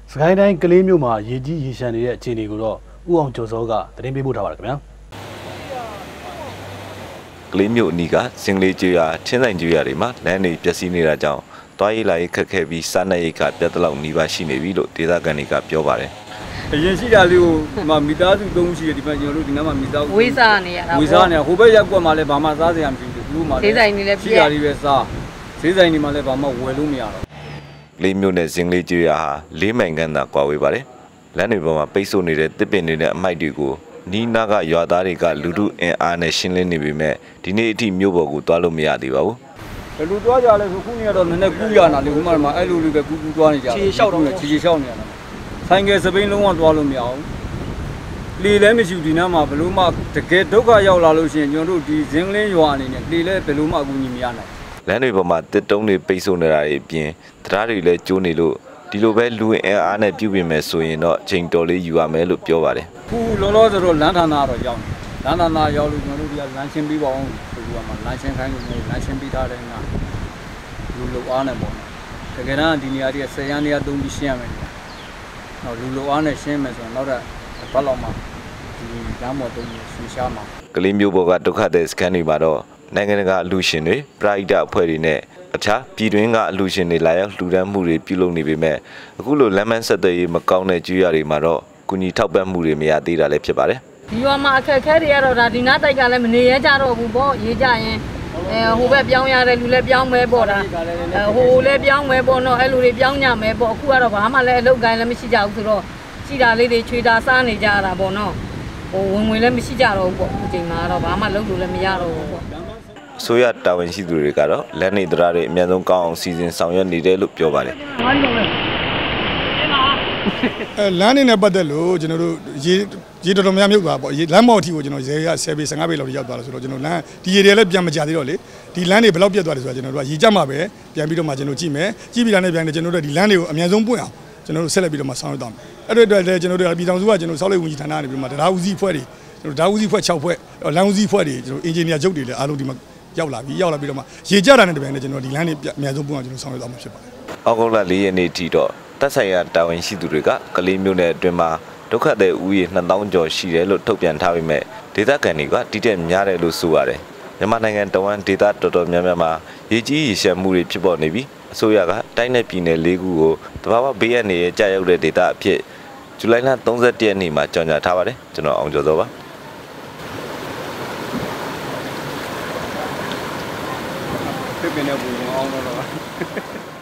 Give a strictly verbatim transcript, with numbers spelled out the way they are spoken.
စကိုင်းတိုင်းကလေးမြို့မှာရေကြီးရေရှမ်းနေတဲ့အခြေအနေကိုတော့ဦးအောင်ကျော်စောကသတင်းပေးပို့ထားပါတယ်ခင်ဗျာကလေးမြို့အနီးကစင်ကလေးကျွာချင်းဆိုင်ကျွာတွေမှာလမ်းတွေပျက်စီးနေတာကြောင့်တွားရေးလာရေးခက်ခဲပြီးစားနပ်ရိက္ခာပြတ်တလောက်နီးပါးရှိနေပြီလို့ဒေသခံတွေကပြောပါတယ်အရင်ရှိတာလေးကိုဒီမှာမိသားစုသုံးရှိတယ်ဒီမှာကျွန်တော်တို့ဒီနားမှာမိသားစုဝေးစားနေရတာဝေးစားနေဟိုဘက်ရက်ကွက်မှာလည်းဘာမှစားစရာမရှိဘူးဘူးမှာဈေးဆိုင်တွေလည်းရှိတာလေးပဲစားဈေးဆိုင်တွေမှာလည်းဘာမှဝယ်လို့မရတော့လေးမြို့နယ်စင်ကလေးကျွာဟာလေးမိုင်ခန့်သာကွာဝေးပါတယ်လမ်းတွေပေါ်မှာပိတ်ဆို့နေတဲ့တစ်ပင်တွေနဲ့အမိုက်တွေကိုနီးနားကရွာသားတွေကလူထုအင်အားနဲ့ရှင်းလင်းနေပေမဲ့ဒီနေ့အထိမြို့ပေါ်ကိုသွားလို့မရသေးပါဘူးဘယ်လိုသွားကြလဲဆိုခုနေ့ကတော့နည်းနည်းကူးရနာလေဟိုမှာမှာအဲ့လိုလေးပဲကူးကူးသွားနေကြတယ်ခြေလျှောက်တော့ခြေလျှောက်နေရတာဆိုင်ကယ်စပိန်လုံးဝသွားလို့မရအောင်လေလည်းမရှိဘူးဒီနားမှာဘယ်လိုမှတကယ်ဒုက္ခရောက်လာလို့ရှိရင်ကျွန်တော်တို့ဒီဇင်းကလင်းရွာအနေနဲ့လေလည်းဘယ်လိုမှအကူအညီမရနိုင်လမ်းတွေပေါ်မှာတစ်တုံးတွေပိတ်ဆို့နေတာတွေအပြင်တရားတွေလည်းကျိုးနေလို့ဒီလိုပဲလူအင်အားနဲ့ပြုပြင်မယ်ဆိုရင်တော့ချိန်တော်လေးယူရမယ်လို့ပြောပါတယ်ခုလောလောဆယ်တော့လမ်းဌာနတော့ရောက်နေလမ်းဌာနရောက်လို့ကျွန်တော်တို့ဒီကလမ်းရှင်းပေးပါအောင်ဆိုပြီးတော့မှလမ်းရှင်းခိုင်းလို့လမ်းရှင်းပေးထားတယ်ငါလူလုံအားနဲ့ပေါ့တကယ်တမ်းဒီနေရာတွေကဆယ်ရန်နေရာသုံးပြီးရှင်းရမယ်နော်လူလုံအားနဲ့ရှင်းမယ်ဆိုတော့နောက်တော့ဘာလို့မှဒီလမ်းပေါ်သုံးပြီးရှင်းရှားမှာကလေးမျိုးပေါ်ကဒုက္ခတဲ့စကန်တွေမှာတော့နိုင်ငံတကာအလူရှင်တွေပရိုက်တာအဖွဲ့တွေနဲ့အခြားပြည်တွင်းကအလူရှင်တွေလာရောက်လှူဒန်းမှုတွေပြုလုပ်နေပေမဲ့အခုလိုလမ်းမဆက်သွယ်ရေးမကောင်းတဲ့ကျွော်တွေမှာတော့ကုညီထောက်ပံ့မှုတွေမရသေးတာလည်းဖြစ်ပါတယ်ဒီရွာမှာအခက်အခဲတွေကတော့ဒါဒီနားတိုက်ကလည်းမနေရကြတော့ဘူးပေါ့ရေးကြရင်အဲဟိုဘက်ပြောင်းရတဲ့လူလည်းပြောင်းမဲပေါ့ဒါဟိုလည်းပြောင်းမဲပေါ့နော်အဲ့လူတွေပြောင်းညမဲပေါ့အခုကတော့ဘာမှလည်းအလုပ်ကိုင်းလည်းမရှိကြဘူးဆိုတော့ရှိတာလေးတွေချွေတာစားနေကြရတာပေါ့နော်ဟိုဝင်ဝင်လည်းမရှိကြတော့ဘူးပေါ့ဒီချိန်မှာတော့ဘာမှလုပ်လို့လည်းမရတော့ဘူးပေါ့အစိုးရတာဝန်ရှိသူတွေကတော့လက်နေတရားတွေအများဆုံးကောင်းအောင်စီစဉ်ဆောင်ရွက်နေတယ်လို့ပြောပါတယ်အဲလမ်းနေနဲ့ပတ်သက်လို့ကျွန်တော်တို့ရေရေတော်တော်များများမြုပ်သွားပေါ့လမ်းမော်အထိကိုကျွန်တော်ရေရဆယ်ပေဆယ်ငါးပေလောက်ရောက်သွားလို့ဆိုတော့ကျွန်တော်လမ်းဒီရေတွေလည်းပြန်မကြသေးတော့လေဒီလမ်းတွေဘယ်လောက်ပြတ်သွားတယ်ဆိုတာကျွန်တော်တို့ကရေကြမှာပဲပြန်ပြီးတော့မှကျွန်တော်ကြည့်မယ်ကြည့်ပြီးတာနဲ့ပြန်နေကျွန်တော်တို့ဒီလမ်းတွေကိုအများဆုံးပွင့်အောင်ကျွန်တော်တို့ဆက်လက်ပြီးတော့မှဆောင်ရွက်သွားမယ်အဲ့အတွက်လည်းကျွန်တော်တို့ပြည်ထောင်စုကကျွန်တော်ဆောက်လုပ်ဝင်ကြီးဌာနနေပြီးတော့မှတရားဦးစီးဖွဲ့တွေကျွန်တော်တရားဦးစီးဖွဲ့၆ဖွဲ့လမ်းဦးစီးဖွဲ့တွေကျွန်တော်အင်ဂျင်နီယာချုပ်တွေလည်းအားလုံးဒီမှာရောက်လာပြီရောက်လာပြီးတော့မှရေကြတာနဲ့တပြိုင်နက်ကျွန်တော်ဒီလမ်းတွေအများဆုံးပွင့်အောင်ကျွန်တော်ဆောင်ရွက်သွားမှာဖြစ်ပါတယ်။အောက်တိုဘာလေးရက်နေ့ထိတော့တပ်ဆိုင်ရာတာဝန်ရှိသူတွေကကလေးမျိုးနယ်အတွင်းမှာဒုက္ခသည်ဦးရေနှစ်သောင်းကျော်ရှိတယ်လို့ထုတ်ပြန်ထားပေမဲ့ဒေသခံတွေကတိကျများတယ်လို့ဆိုရတယ်။မြန်မာနိုင်ငံတဝန်းဒေသတော်တော်များများမှာရေကြီးရေရှမ်းမှုတွေဖြစ်ပေါ်နေပြီးအစိုးရကတိုင်းနယ်ပြည်နယ်လေးခုကိုတဘာဝဘေးအန္တရာယ်ကြာရောက်တဲ့ဒေသအဖြစ်ဇူလိုင်လသုံး၁၁ရက်နေ့မှာကြေညာထားပါတယ်။ကျွန်တော်အောင်ကျော်စောပါ။ဖြစ်နေဘူးအောင်တော့